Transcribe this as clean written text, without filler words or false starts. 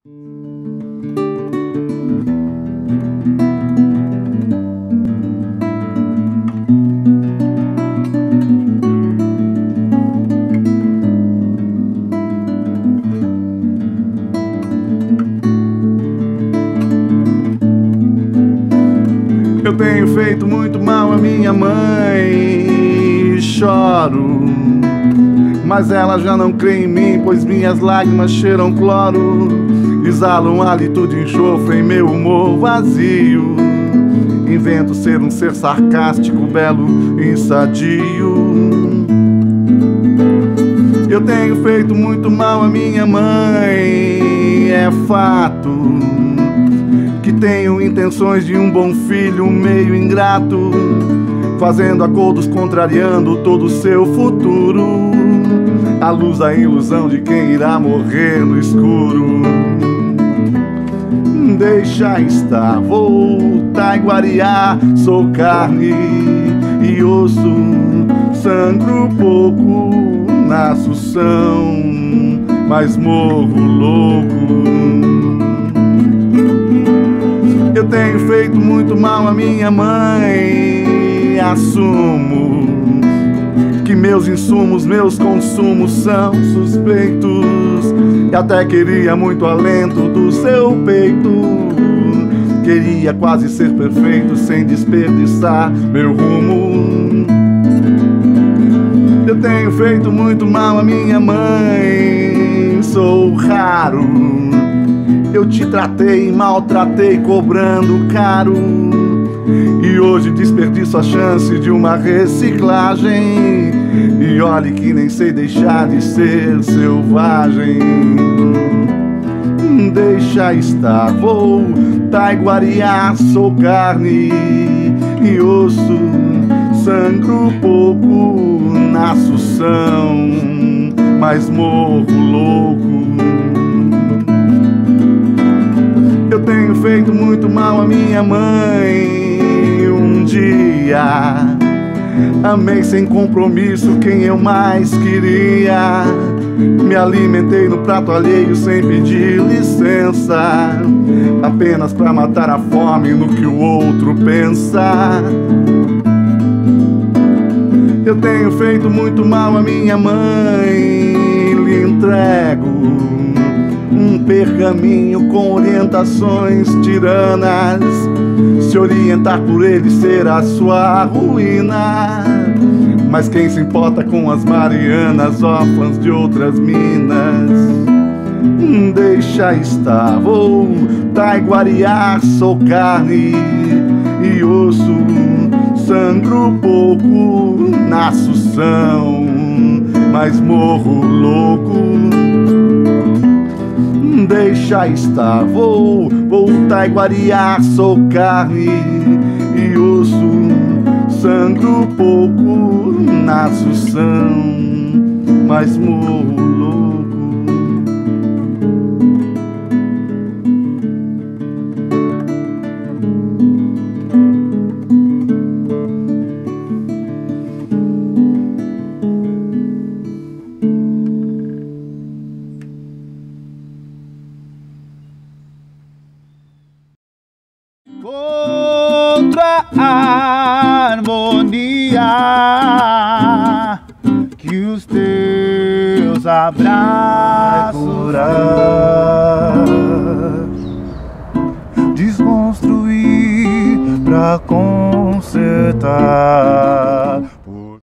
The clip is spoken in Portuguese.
Eu tenho feito muito mal à minha mãe, choro, mas ela já não crê em mim, pois minhas lágrimas cheiram cloro, exalam um hálito de enxofre em meu humor vazio. Invento ser um ser sarcástico, belo e sadio. Eu tenho feito muito mal à minha mãe, é fato que tenho intenções de um bom filho meio ingrato, fazendo acordos contrariando todo o seu futuro, à luz da ilusão de quem irá morrer no escuro. Deixa estar, vou taiguarear, sou carne e osso, sangro pouco na sução, mas morro louco. Eu tenho feito muito mal à minha mãe, assumo que meus insumos, meus consumos são suspeitos, e até queria muito alento do seu peito, queria quase ser perfeito sem desperdiçar meu rumo. Eu tenho feito muito mal à minha mãe, sou raro, eu te tratei, maltratei, cobrando caro, e hoje desperdiço a chance de uma reciclagem, e olhe que nem sei deixar de ser selvagem. Deixa estar, vou taiguarear, sou carne e osso, sangro pouco na sução, mas morro louco. Eu tenho feito muito mal à minha mãe. Um dia amei sem compromisso quem eu mais queria, me alimentei no prato alheio sem pedir licença, apenas pra matar a fome no que o outro pensa. Eu tenho feito muito mal à minha mãe, lhe entrego um pergaminho com orientações tiranas, se orientar por ele será sua ruína, mas quem se importa com as Marianas, órfãs de outras minas? Deixa estar, vou taiguarear, sou carne e osso, sangro pouco na sução, mas morro louco. Deixa estar, vou taiguarear, sou carne e osso, sangro pouco na sução, mas morro louco. Outra harmonia que os teus abraços curar, desconstruir pra consertar.